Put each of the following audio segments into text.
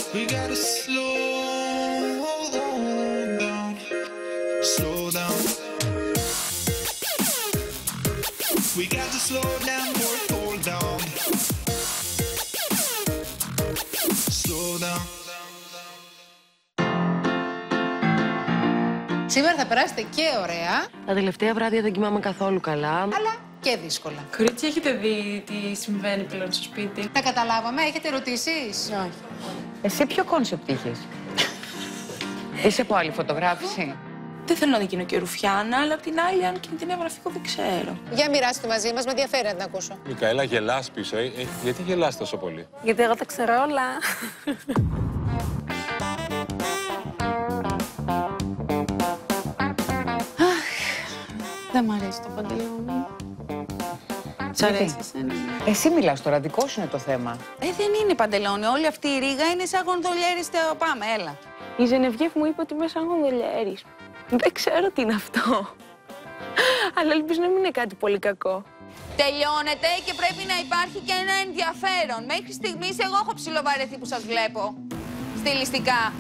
We gotta slow down, slow down. We got to slow down or fall down. Slow down. Σήμερα θα περάσετε και ωραία. Τα τελευταία βράδια δεν κοιμάμαι καθόλου καλά. Αλλά και δύσκολα. Κορίτσια, έχετε δει τι συμβαίνει πλέον στο σπίτι? Τα καταλάβαμε, έχετε ερωτήσεις? Όχι. Εσύ ποιο κόνσεπτ είχες? Είσαι από άλλη φωτογράφηση? Δεν θέλω να γίνω και ρουφιάνα, αλλά απ' την άλλη, αν κινδυνεύω να φύγω, δεν ξέρω. Για μοιράσου τη μαζί μας, με ενδιαφέρει να την ακούσω. Μικαέλα, γελάς πίσω. Γιατί γελάς τόσο πολύ? Γιατί εγώ τα ξέρω όλα. Δεν μ' αρέσει το παντελόνι. Σ' αρέσει εσένα? Εσύ μιλάς τώρα, δικό σου είναι το θέμα. Δεν είναι παντελόνι. Όλη αυτή η ρίγα είναι σαν γονδολιέρης. Πάμε, έλα. Η Ζενεβιέφ μου είπε ότι είμαι σαν γονδολιέρης. Δεν ξέρω τι είναι αυτό. Αλλά ελπίζω να μην είναι κάτι πολύ κακό. Τελειώνεται και πρέπει να υπάρχει και ένα ενδιαφέρον. Μέχρι στιγμής εγώ έχω ψιλοβαρεθεί που σας βλέπω. Στιλιστικά.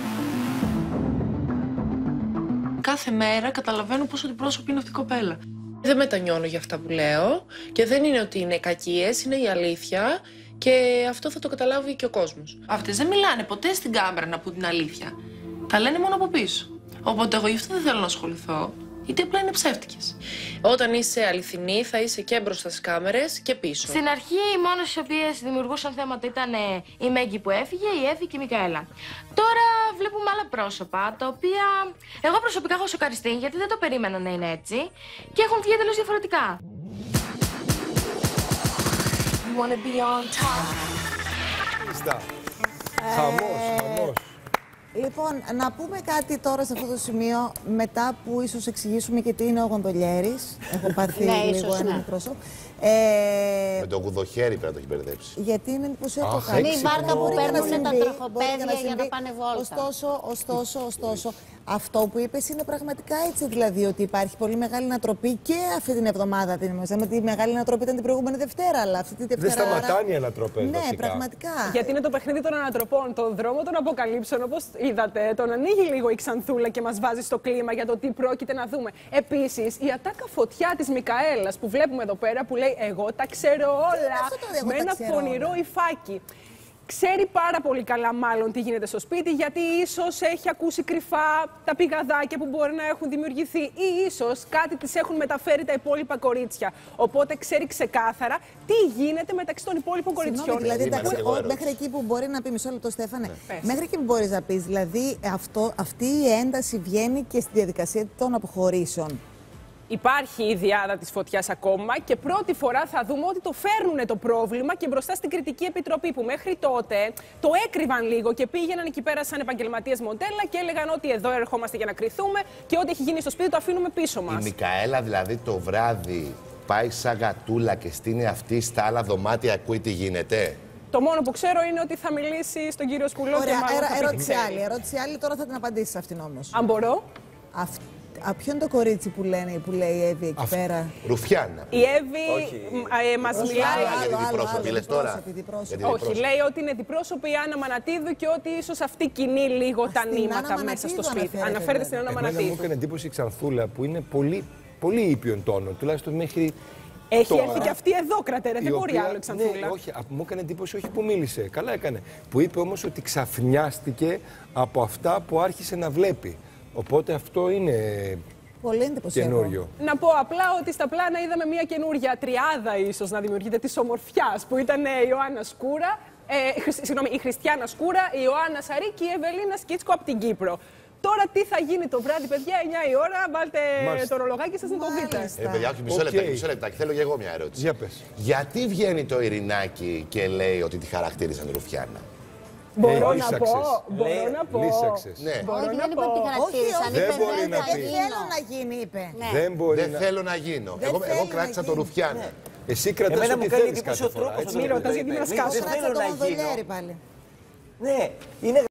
Κάθε μέρα καταλαβαίνω πόσο αντιπρόσωπη είναι αυτή η κοπέλα. Δεν μετανιώνω για αυτά που λέω και δεν είναι ότι είναι κακίες, είναι η αλήθεια και αυτό θα το καταλάβει και ο κόσμος. Αυτές δεν μιλάνε ποτέ στην κάμερα να πούν την αλήθεια. Τα λένε μόνο από πίσω. Οπότε εγώ γι' αυτό δεν θέλω να ασχοληθώ, γιατί απλά είναι ψεύτικες. Όταν είσαι αληθινή θα είσαι και μπροστά στις κάμερες και πίσω. Στην αρχή οι μόνες οι οποίες δημιουργούσαν θέματα ήταν η Μέγκη που έφυγε, η Εύη και η Μικαέλα. Τώρα βλέπουμε άλλα πρόσωπα, τα οποία εγώ προσωπικά έχω σοκαριστεί, γιατί δεν το περίμενα να είναι έτσι και έχουν βγει εντελώς διαφορετικά. You wanna be on top. Χαμός. Λοιπόν, να πούμε κάτι τώρα σε αυτό το σημείο, μετά που ίσως εξηγήσουμε και τι είναι ο γοντολιέρης. Έχω πάθει λίγο ένα μικρό σοκ. Με το κουδοχέρι πρέπει να το έχει μπερδέψει. Γιατί είναι εντυπωσιακό κάτι. Είναι η βάρκα που παίρνουν τα τροχοπέδια για να πάνε βόλτα. Ωστόσο, αυτό που είπες είναι πραγματικά έτσι, δηλαδή ότι υπάρχει πολύ μεγάλη ανατροπή και αυτή την εβδομάδα. Με τη μεγάλη ανατροπή ήταν την προηγούμενη Δευτέρα, αλλά αυτή τη Δευτέρα. Δεν σταματάνε οι ανατροπές. Ναι, βασικά. πραγματικά. Γιατί είναι το παιχνίδι των ανατροπών, τον δρόμο των αποκαλύψεων, όπως είδατε. Τον ανοίγει λίγο η Ξανθούλα και μας βάζει στο κλίμα για το τι πρόκειται να δούμε. Επίσης, η ατάκα φωτιά της Μικαέλας που βλέπουμε εδώ πέρα που λέει εγώ τα ξέρω όλα. Με ένα πονηρό υφάκι. Ξέρει πάρα πολύ καλά μάλλον τι γίνεται στο σπίτι, γιατί ίσως έχει ακούσει κρυφά τα πηγαδάκια που μπορεί να έχουν δημιουργηθεί ή ίσως κάτι τις έχουν μεταφέρει τα υπόλοιπα κορίτσια. Οπότε ξέρει ξεκάθαρα τι γίνεται μεταξύ των υπόλοιπων κοριτσιών. Δηλαδή, μέχρι εκεί που μπορεί να πει, μισό λεπτό Στέφανε, μέχρι εκεί που μπορείς να πεις, δηλαδή αυτή η ένταση βγαίνει και στη διαδικασία των αποχωρήσεων. Υπάρχει η διάδα της φωτιάς ακόμα και πρώτη φορά θα δούμε ότι το φέρνουνε το πρόβλημα και μπροστά στην Κριτική Επιτροπή που μέχρι τότε το έκρυβαν λίγο και πήγαιναν εκεί πέρα σαν επαγγελματίες μοντέλα και έλεγαν ότι εδώ ερχόμαστε για να κρυθούμε και ό,τι έχει γίνει στο σπίτι το αφήνουμε πίσω μας. Η Μικαέλα δηλαδή το βράδυ πάει σαν γατούλα και στείνει αυτή στα άλλα δωμάτια, ακούει τι γίνεται. Το μόνο που ξέρω είναι ότι θα μιλήσει στον κύριο Σκουλό. Ωραία, και μάλλον θα πει ερώτηση άλλη, τώρα θα την απαντήσεις αυτήν όμως. Αν μπορώ. Ποιο είναι το κορίτσι που λέει η Εύη εκεί πέρα? Ρουφιάνα. Η Εύη μας μιλάει. Για την διπρόσωπη, λες τώρα. Όχι, λέει ότι είναι διπρόσωπη η Άννα Μανατίδου και ότι ίσως αυτή κινεί λίγο τα νήματα μέσα στο σπίτι. Αναφέρεται στην Άννα Μανατίδου. Μου έκανε εντύπωση η Ξανθούλα που είναι πολύ ήπιον τόνο, τουλάχιστον μέχρι. Έχει έρθει και αυτή εδώ, κρατέρα. Δεν μπορεί άλλο η Ξανθούλα. Ναι, όχι, μου έκανε εντύπωση όχι που μίλησε. Καλά έκανε. Που είπε όμως ότι ξαφνιάστηκε από αυτά που άρχισε να βλέπει. Οπότε αυτό είναι πολύ εντυπωσιακό. Καινούριο. Να πω απλά ότι στα πλάνα είδαμε μια καινούργια τριάδα ίσως να δημιουργείται της ομορφιάς που ήταν η Ιωάννα Σκούρα, η Χριστιάνα Σκούρα, η Ιωάννα Σαρή και η Ευελίνα Σκίτσκο από την Κύπρο. Τώρα τι θα γίνει το βράδυ, παιδιά, 9 η ώρα, βάλτε το ρολογάκι σας να το δείτε. Παιδιά, όχι, μισό λεπτάκι, θέλω και εγώ μια ερώτηση. Για πες. Γιατί βγαίνει το Ειρηνάκι και λέει ότι τη χαρακτήρισαν Ρουφιάνα? Μπορώ να πω. Λύσαξες. Ναι. Όχι, δεν είπε ότι τη χαρακτήρισαν. Δεν μπορεί να πει. Δεν θέλω να γίνει, είπε. Δεν θέλω να γίνω. Εγώ κράτησα το Ρουφιάνα. Εσύ κρατάς ό,τι θέλεις κάθε φορά. Μην ρωτάς γιατί με σκάσω. Δεν θέλω να γίνει. Ναι, είναι